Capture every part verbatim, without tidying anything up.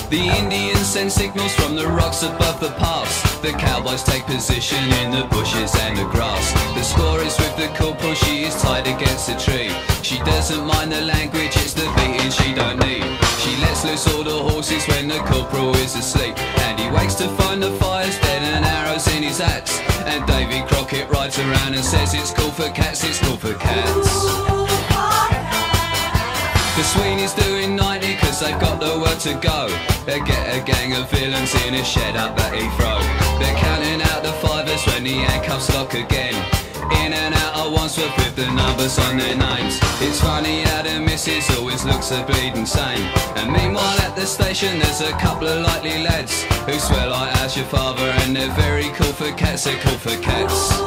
The Indians send signals from the rocks above the pass. The cowboys take position in the bushes and the grass. The score is with the corporal, she is tied against a tree. She doesn't mind the language, it's the beating she don't need. She lets loose all the horses when the corporal is asleep, and he wakes to find the fire's dead and arrows in his hats. And Davy Crockett rides around and says it's cool for cats, it's cool for cats. The Sweeney's doing ninety cause they've got the word to go. They get a gang of villains in a shed up at Heathrow. They're counting out the fivers when the handcuffs lock again. In and out of Wandsworth with the numbers on their names. It's funny how the missus always looks a bleeding sane. And meanwhile at the station there's a couple of likely lads who swear like how's your father, and they're very cool for cats, they're cool for cats.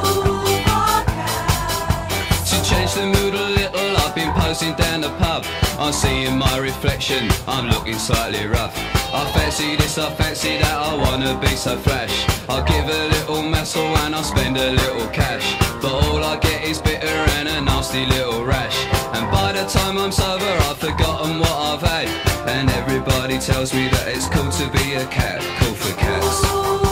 To change the mood a little, I've been posing down the pub. I'm seeing my reflection, I'm looking slightly rough. I fancy this, I fancy that, I wanna be so flash. I'll give a little muscle and I'll spend a little cash, but all I get is bitter and a nasty little rash. And by the time I'm sober I've forgotten what I've had, and everybody tells me that it's cool to be a cat, cool for cats.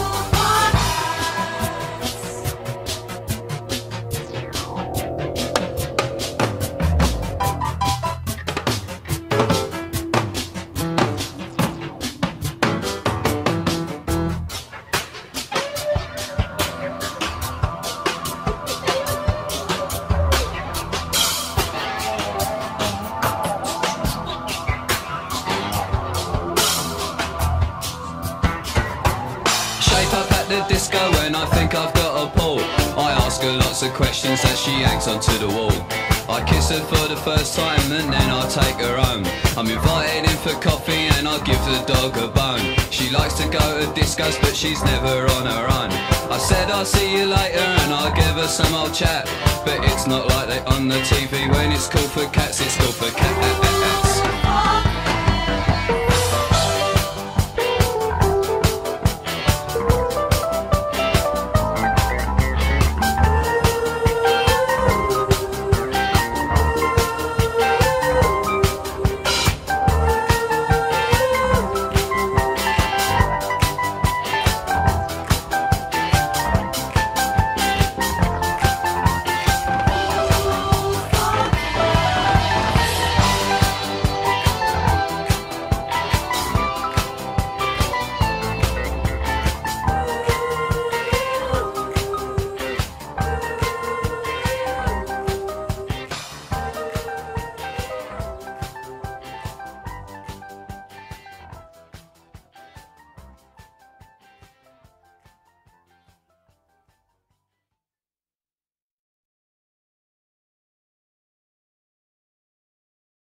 Up at the disco when I think I've got a pull. I ask her lots of questions as she hangs onto the wall. I kiss her for the first time and then I take her home. I'm invited in for coffee and I give the dog a bone. She likes to go to discos but she's never on her own. I said I'll see you later and I'll give her some old chat, but it's not like they on the T V. When it's cool for cats, it's cool for cats.